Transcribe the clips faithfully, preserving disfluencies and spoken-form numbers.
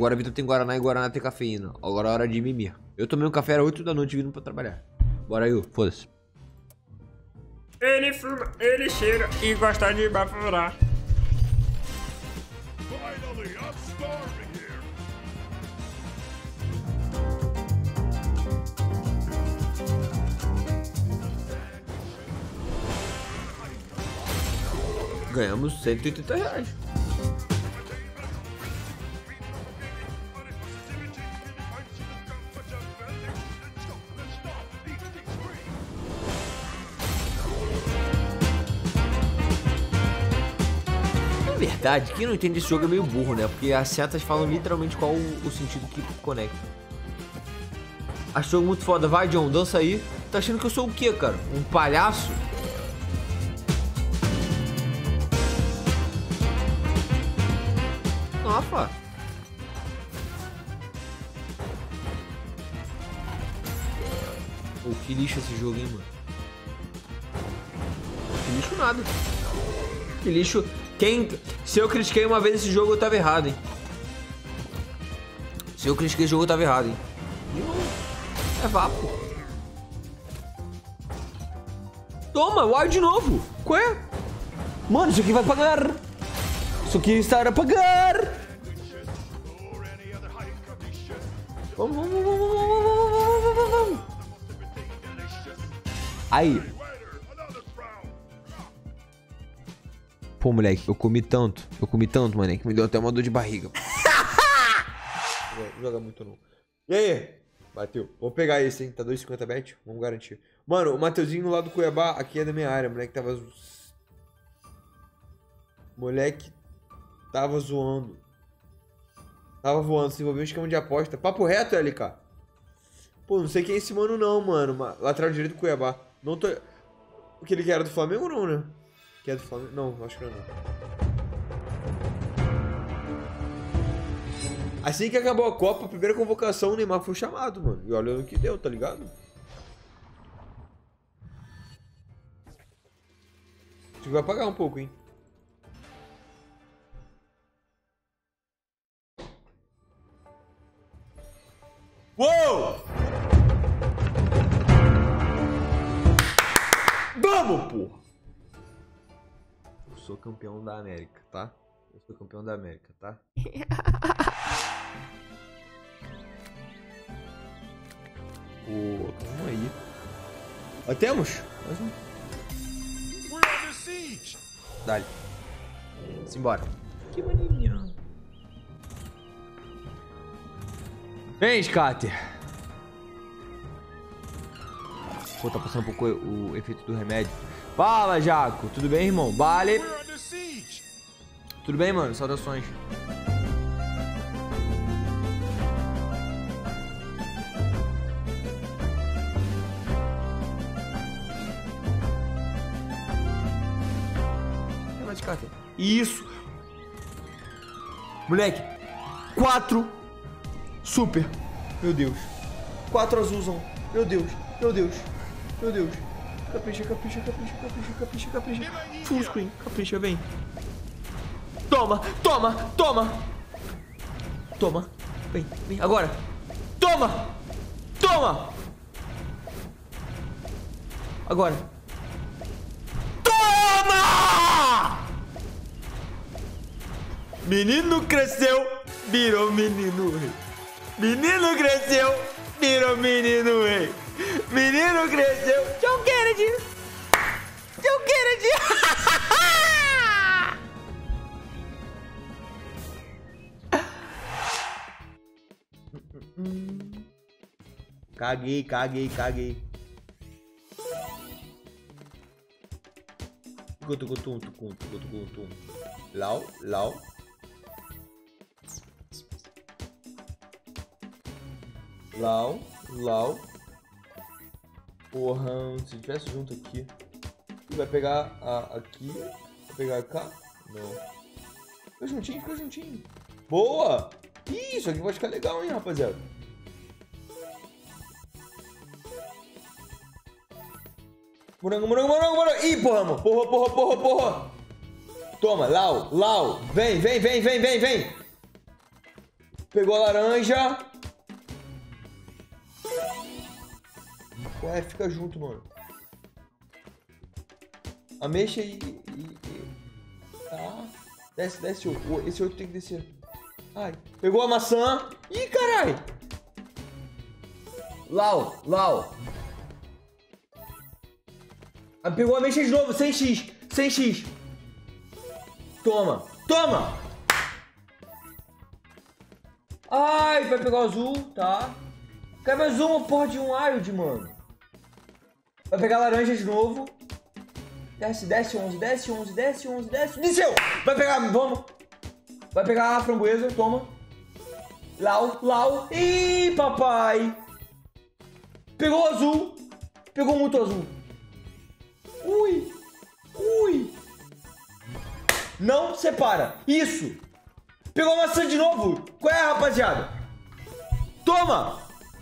Agora a Vitor tem Guaraná e Guaraná tem cafeína. Agora é hora de mimir. Eu tomei um café, era oito da noite vindo pra trabalhar. Bora aí, foda-se. Ele fuma, ele cheira e gosta de bafurar. Ganhamos cento e oitenta reais. Na verdade, quem não entende esse jogo é meio burro, né? Porque as setas falam literalmente qual o, o sentido que conecta. Acho o jogo muito foda. Vai, John, dança aí. Tá achando que eu sou o quê, cara? Um palhaço? Rafa. Pô, que lixo esse jogo, hein, mano? Que lixo nada. Que lixo. Quem... Se eu critiquei uma vez esse jogo, eu tava errado, hein? Se eu critiquei esse jogo, eu tava errado, hein? De novo. É vapo. Toma, uai de novo. Qual é? Mano, isso aqui vai pagar. Isso aqui está a pagar. Vamos, vamos, vamos, vamos, vamos, vamos, vamos. Aí. Pô, moleque, eu comi tanto. Eu comi tanto, moleque, que me deu até uma dor de barriga. Não joga muito não. E aí? Bateu. Vou pegar esse, hein? Tá dois e cinquenta bet? Vamos garantir. Mano, o Mateuzinho lá do Cuiabá, aqui é da minha área. Moleque tava... Moleque tava zoando. Tava voando, se envolveu um esquema de aposta. Papo reto, L K. Pô, não sei quem é esse mano não, mano. Lateral direito do Cuiabá. Não tô... Aquele que era do Flamengo não, né? Que é do Flamengo? Não, acho que não. Assim que acabou a Copa, a primeira convocação, o Neymar foi chamado, mano. E olha o que deu, tá ligado? Acho que vai pagar um pouco, hein? Uou! Vamos, porra! Eu sou campeão da América, tá? Eu sou campeão da América, tá? Pô, calma aí. Ó, temos? Mais um. Dale. Simbora. Que bonitinho. Vem, Scatter. Pô, tá passando um pouco o efeito do remédio. Fala, Jaco. Tudo bem, irmão? Vale. Tudo bem, mano? Saudações. Isso. Moleque. Quatro. Super. Meu Deus. Quatro azulzão. Meu Deus. Meu Deus. Meu Deus. Capricha, capricha, capricha, capricha, capricha, capricha. Full screen. Capricha, vem. Toma, toma, toma. Toma. Vem, vem. Agora. Toma. Toma. Agora. Toma! Menino cresceu, virou menino rei. Menino cresceu, virou menino rei. Menino cresceu. Tchau, Kennedy. Tchau, Kennedy. Caguei, caguei, caguei. Tucum, tucum, tucum, tucum, tucum, tucum. Lau, lau. Lau, lau. Porra, se tivesse junto aqui. Vai pegar a, aqui. Vai pegar cá. Não. Fica juntinho, fica juntinho. Boa! Isso aqui pode ficar legal, hein, rapaziada. Morango, morango, morango, morango. Ih, porra, mano. Porra, porra, porra, porra. Toma, Lau, Lau. Vem, vem, vem, vem, vem, vem. Pegou a laranja. Ué, fica junto, mano. Ameixa e... e, e... Tá. Desce, desce. Esse outro tem que descer. Ai. Pegou a maçã. Ih, carai. Lau, Lau. Ah, pegou a ameixa de novo. cem x. cem x. Toma. Toma. Ai, vai pegar o azul. Tá. Quer mais uma porra de um Wild, mano. Vai pegar a laranja de novo. Desce, desce, onze, desce, onze, desce, onze, desce. Desceu! Vai pegar, vamos. Vai pegar a framboesa, toma. Lau, Lau. Ih, papai. Pegou o azul. Pegou muito azul. Ui. Ui. Não separa. Isso. Pegou a maçã de novo. Qual é, rapaziada? Toma.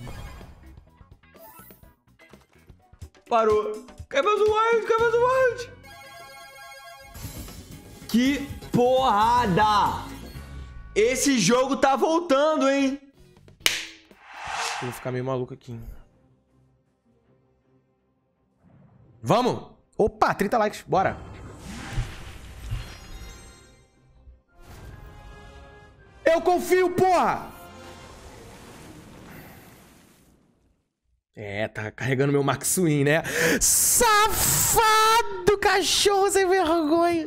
Parou. Quer mais um wild, quer mais um wild. Que porrada. Esse jogo tá voltando, hein? Eu vou ficar meio maluco aqui. Vamos? Opa, trinta likes, bora. Eu confio, porra! É, tá carregando meu Max Win, né? Safado, cachorro sem vergonha!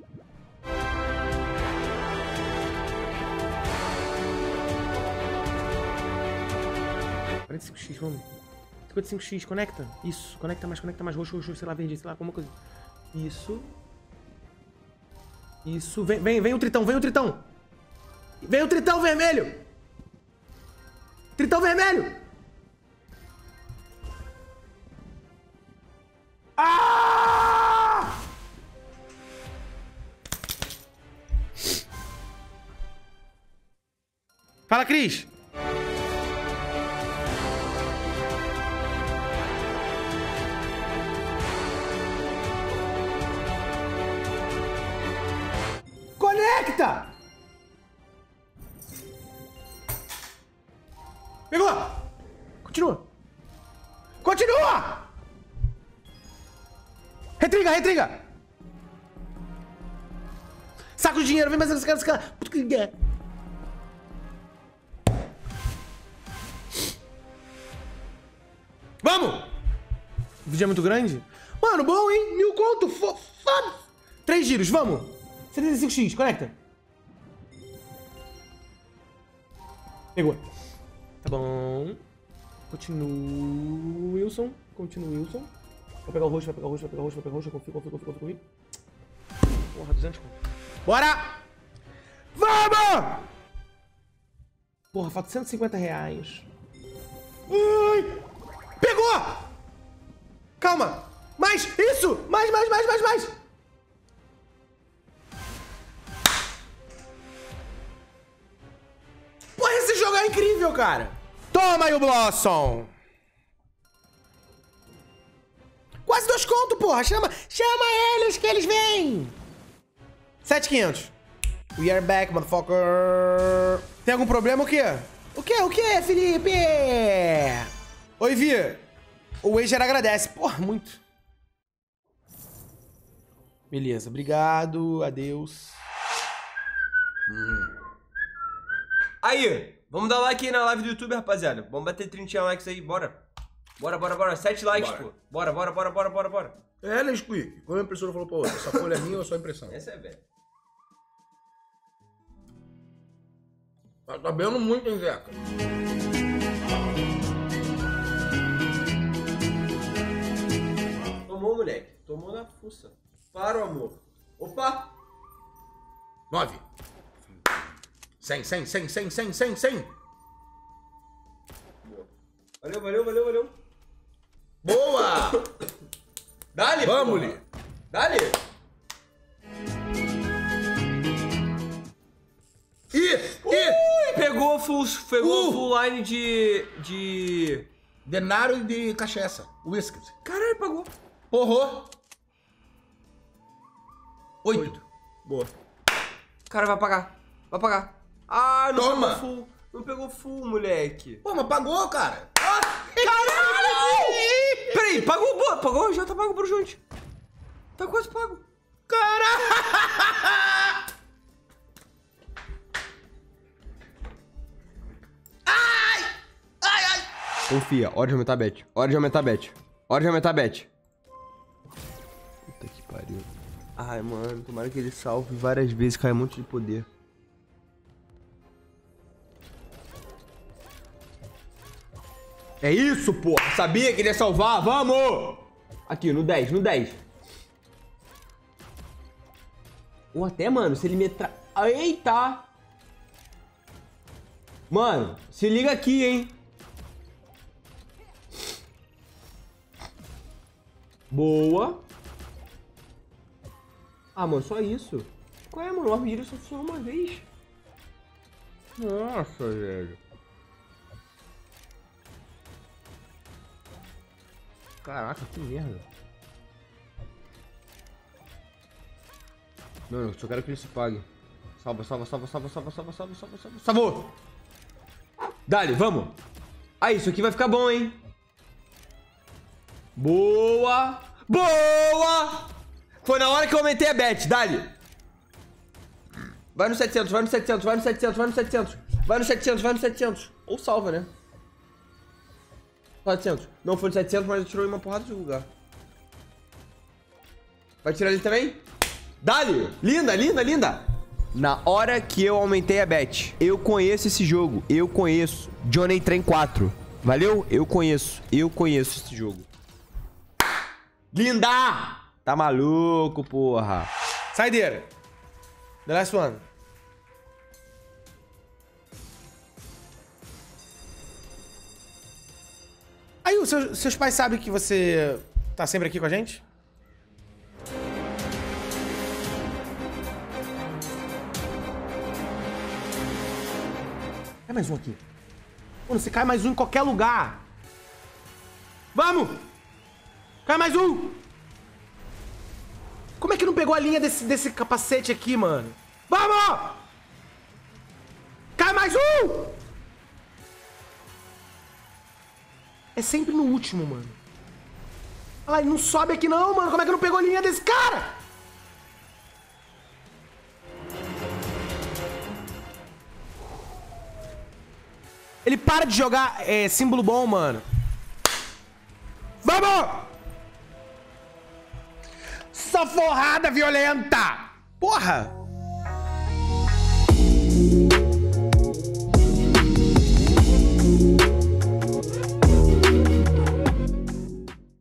quarenta e cinco x, vamos. cinquenta e cinco x, conecta. Isso, conecta mais, conecta mais. Roxo, roxo, sei lá, verde, sei lá, alguma coisa. Isso. Isso, vem, vem, vem o tritão, vem o tritão. Vem o tritão vermelho. Tritão vermelho. Ah! Fala, Cris. Conecta! Pegou! Continua! Continua! Retriga, retriga! Saco de dinheiro, vem mais esse cara, esse cara. Puta que é. Vamos! O vídeo é muito grande? Mano, bom, hein? Mil conto, foda. Três giros, vamos! setenta e cinco x, conecta. Pegou. Tá bom. Continua, Wilson. Continua, Wilson. Vai pegar o roxo, vai pegar o roxo, vai pegar o roxo, vai pegar o roxo. Confio, confio, confio, confio, confio. Porra, duzentos. Bora! Vamos! Porra, falta cento e cinquenta reais. Ai! Pegou! Calma! Mais! Isso! Mais, mais, mais, mais, mais! Porra, esse jogo é incrível, cara! Toma aí o Blossom! Quase dois conto, porra! Chama, chama eles que eles vêm! sete mil e quinhentos. We are back, motherfucker! Tem algum problema o quê? O quê? O quê, Felipe? Oi, Vi. O Wager agradece. Porra, muito. Beleza, obrigado. Adeus. Hum. Aí, vamos dar like aí na live do YouTube, rapaziada. Vamos bater trinta likes aí, bora. Bora, bora, bora. sete likes, bora. Pô. Bora, bora, bora, bora, bora, bora. É, Nesquik. Como a impressora falou pra outra, essa folha é minha ou é só impressão? Essa é velha. Tá, tá bebendo muito, hein, Zeca? Tomou, moleque. Tomou na fuça. Para o amor. Opa! Nove. Cem, cem, cem, cem, cem, cem, cem. Boa. Valeu, valeu, valeu, valeu. Boa! Dá-lhe! Vamos-lhe! Dá-lhe! Ih! Ih! Pegou full, pegou Uh! full line de... de... Denário e de cachaça. Whisky. Caralho, pagou. Porrou. Oito. Boa. Cara, vai pagar. Vai pagar. Ah, não Toma. pegou full. Não pegou full, moleque. Pô, mas pagou, cara. Caralho! Peraí, pagou, boa, pagou, já tá pago pro Junte. Tá quase pago. Caralho! Ai! Ai, ai! Confia, hora de aumentar a bet. Hora de aumentar a bet. Hora de aumentar a bet. Puta que pariu. Ai, mano, tomara que ele salve várias vezes, cai um monte de poder. É isso, porra! Sabia que ele ia salvar? Vamos! Aqui, no dez, no dez. Ou até, mano, se ele me tra... Eita! Mano, se liga aqui, hein? Boa. Ah, mano, só isso. Qual é, mano? O armadilha só funcionou uma vez. Nossa, velho. Caraca, que merda. Não, eu só quero que ele se pague. Salva, salva, salva, salva, salva, salva, salva, salva, salva. Salvou! Dale, vamos! Ah, isso aqui vai ficar bom, hein? Boa! Boa! Foi na hora que eu aumentei a bet, dale! Vai no setecentos, vai no setecentos, vai no setecentos, vai no setecentos. Vai no setecentos, vai no setecentos. Ou salva, né? setecentos. Não foi no setecentos, mas tirou em uma porrada de lugar. Vai tirar ele também? Dale! Linda, linda, linda! Na hora que eu aumentei a bet, eu conheço esse jogo. Eu conheço. Johnny Train quatro. Valeu? Eu conheço. Eu conheço esse jogo. Linda! Tá maluco, porra. Saideira. The last one. Aí, os seus, seus pais sabem que você tá sempre aqui com a gente? Cai mais um aqui. Mano, você cai mais um em qualquer lugar. Vamos! Cai mais um! Como é que não pegou a linha desse, desse capacete aqui, mano? Vamos! Cai mais um! É sempre no último, mano. Olha lá, ele não sobe aqui não, mano. Como é que não pegou a linha desse cara? Ele para de jogar é, símbolo bom, mano. Vamos! Só forrada violenta! Porra!